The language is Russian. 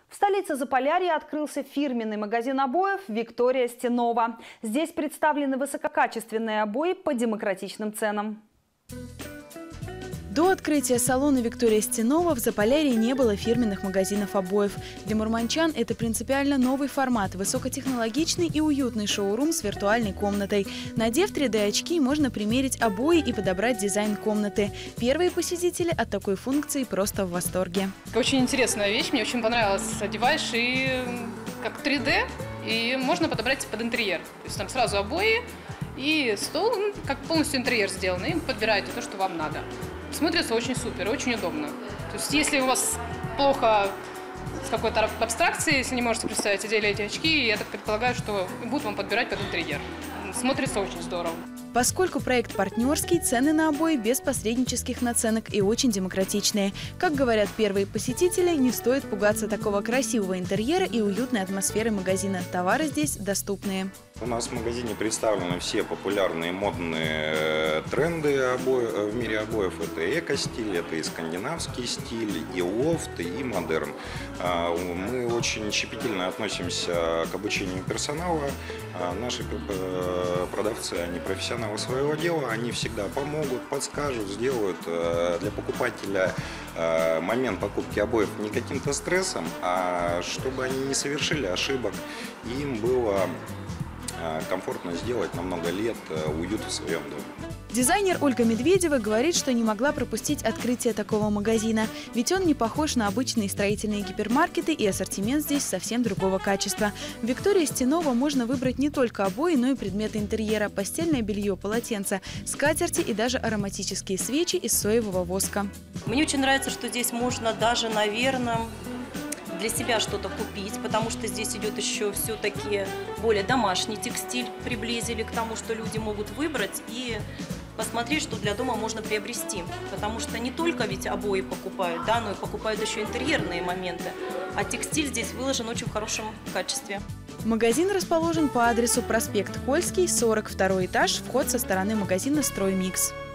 В столице Заполярья открылся фирменный магазин обоев «Виктория Стенова». Здесь представлены высококачественные обои по демократичным ценам. До открытия салона «Виктория Стенова» в Заполярье не было фирменных магазинов обоев. Для мурманчан это принципиально новый формат – высокотехнологичный и уютный шоурум с виртуальной комнатой. Надев 3D-очки, можно примерить обои и подобрать дизайн комнаты. Первые посетители от такой функции просто в восторге. Очень интересная вещь, мне очень понравилось. Одеваешь и как 3D, и можно подобрать под интерьер. То есть там сразу обои и стол, как полностью интерьер сделан, и подбираете то, что вам надо. Смотрится очень супер, очень удобно. То есть если у вас плохо с какой-то абстракцией, если не можете представить, одели эти очки, я так предполагаю, что будут вам подбирать под интерьер. Смотрится очень здорово. Поскольку проект партнерский, цены на обои без посреднических наценок и очень демократичные. Как говорят первые посетители, не стоит пугаться такого красивого интерьера и уютной атмосферы магазина. Товары здесь доступные. У нас в магазине представлены все популярные модные тренды в мире обоев. Это эко-стиль, это и скандинавский стиль, и лофт, и модерн. Мы очень щепетильно относимся к обучению персонала. Наши продавцы, они профессионалы своего дела, они всегда помогут, подскажут, сделают для покупателя момент покупки обоев не каким-то стрессом, а чтобы они не совершили ошибок, и им было комфортно сделать на много лет уют в своем доме. Дизайнер Ольга Медведева говорит, что не могла пропустить открытие такого магазина. Ведь он не похож на обычные строительные гипермаркеты, и ассортимент здесь совсем другого качества. В «Виктории Стенова» можно выбрать не только обои, но и предметы интерьера, постельное белье, полотенца, скатерти и даже ароматические свечи из соевого воска. Мне очень нравится, что здесь можно даже, наверное, для себя что-то купить, потому что здесь идет еще все-таки более домашний текстиль, приблизили к тому, что люди могут выбрать и посмотреть, что для дома можно приобрести. Потому что не только ведь обои покупают, да, но и покупают еще интерьерные моменты. А текстиль здесь выложен очень в хорошем качестве. Магазин расположен по адресу проспект Кольский, 42 этаж, вход со стороны магазина «Строймикс».